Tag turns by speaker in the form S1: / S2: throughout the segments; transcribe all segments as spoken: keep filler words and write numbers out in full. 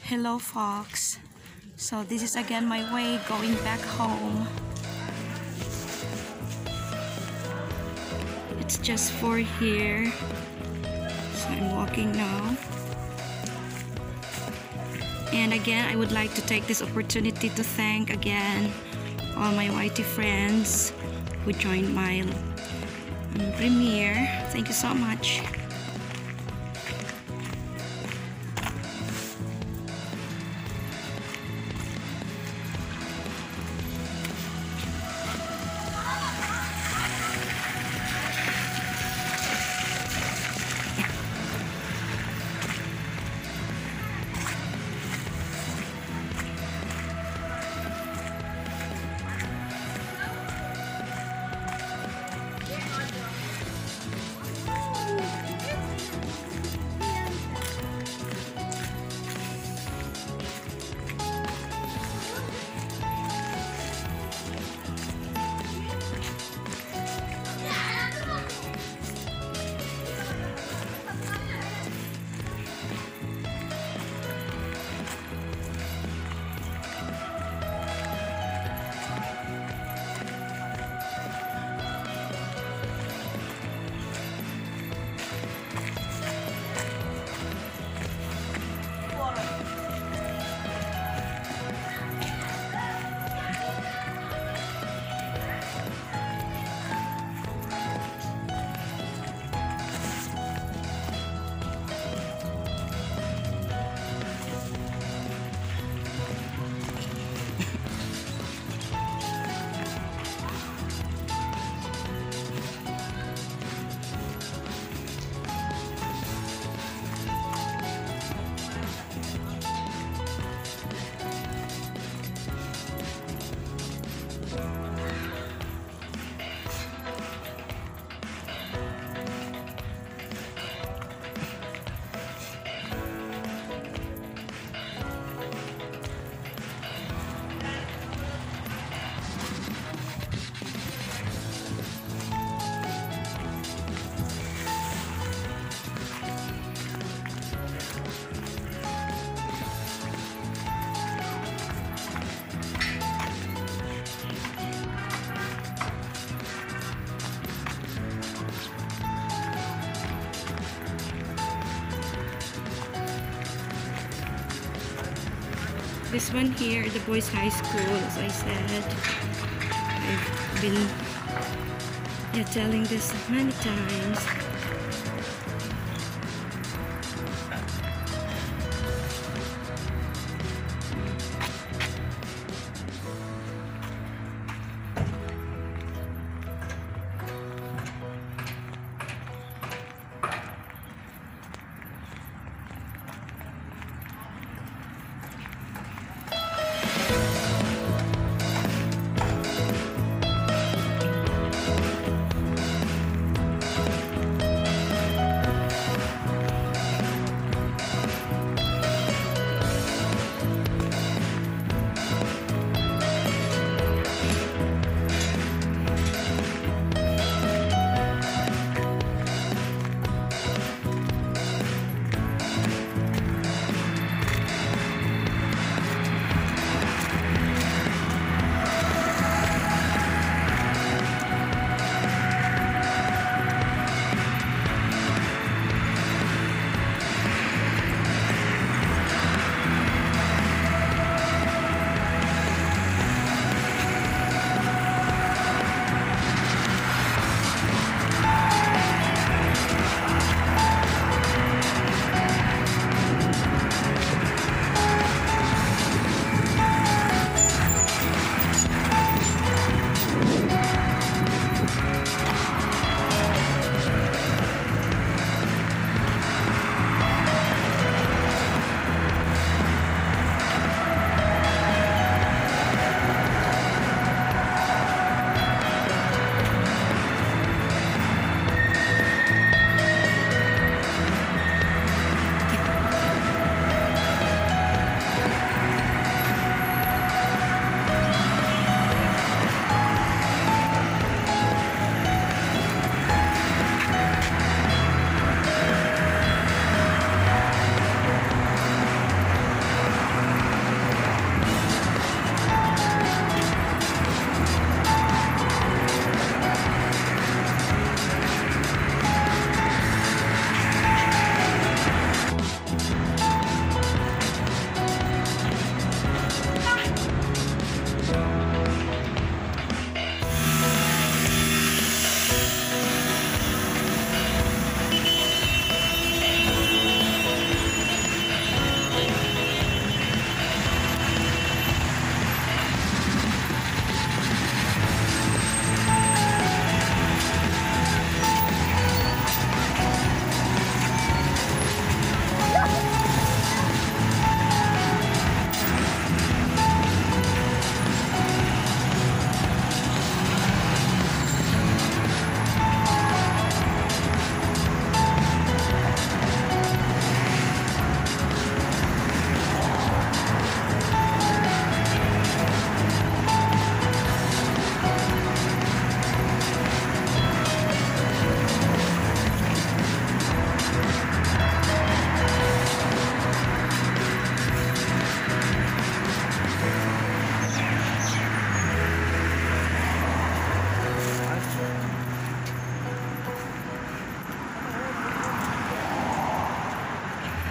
S1: Hello, Fox. So this is again my way going back home. It's just four here, so I'm walking now. And again, I would like to take this opportunity to thank again all my Y T friends who joined my um, premiere. Thank you so much. This one here, the boys' high school, as I said. I've been yeah, telling this many times.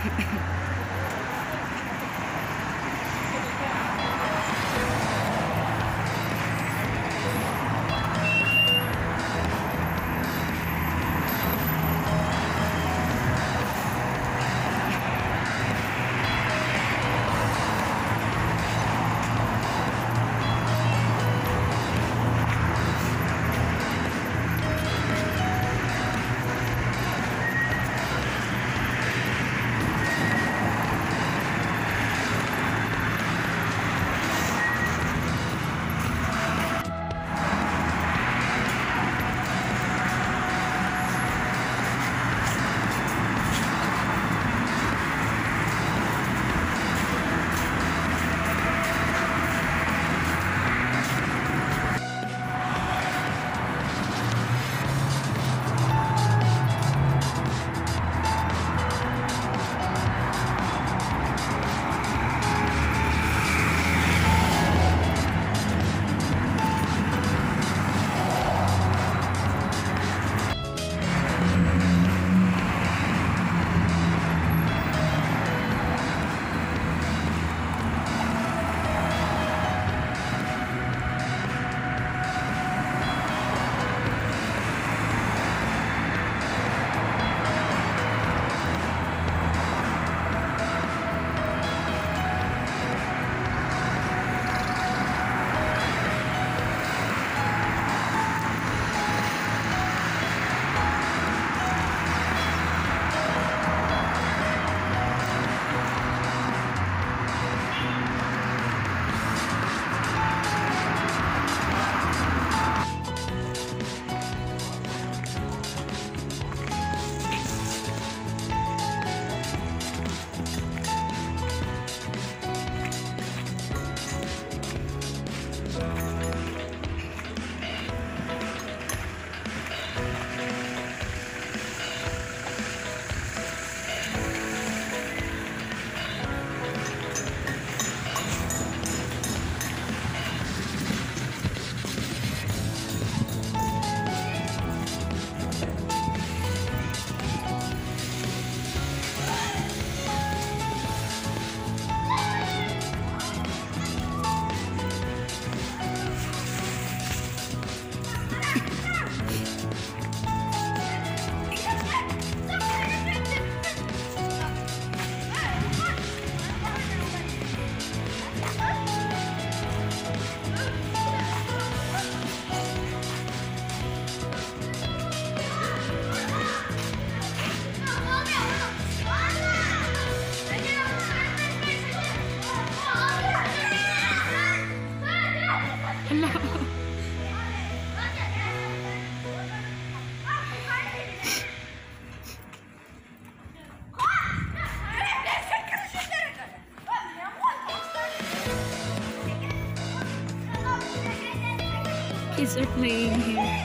S1: Kids are playing here.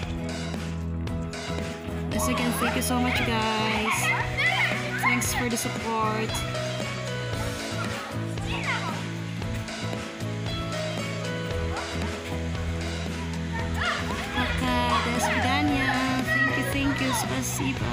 S1: Once again, thank you so much, guys. Thanks for the support. Пока, до свидания. Thank you, thank you, спасибо.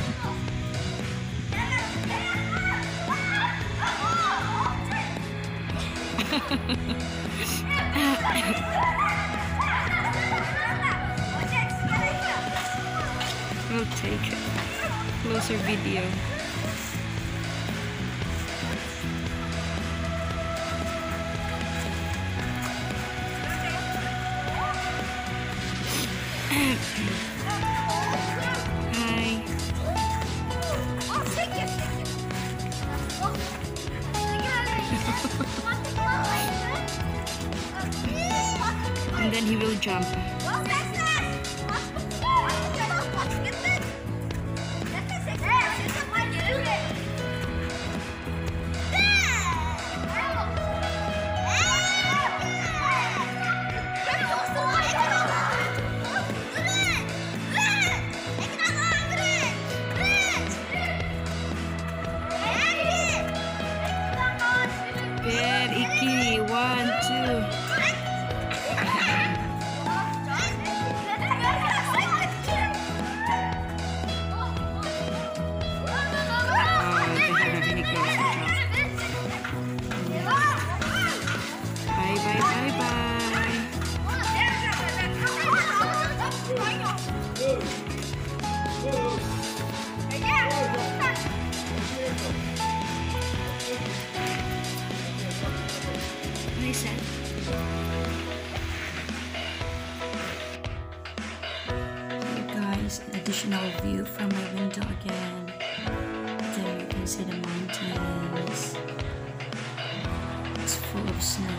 S1: We'll take a closer video. Hi. And then he will jump. Good, Iki. One, two. view from my window again. There you can see the mountains. It's full of snow.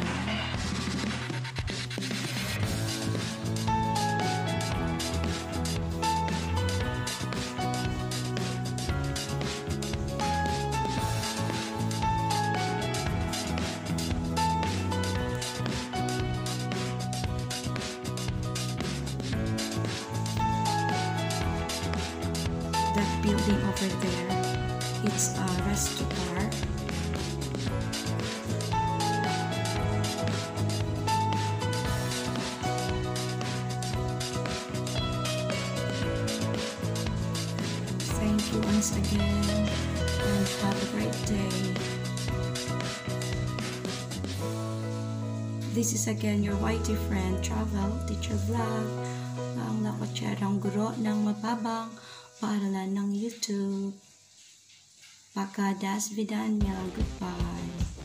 S1: That building over there, it's a resto bar. Thank you once again and have a great day. This is again your Y T friend travel teacher vlog, ang nakatsyarang guro ng mababang paaralan ng YouTube. Pagka das vidanya, goodbye.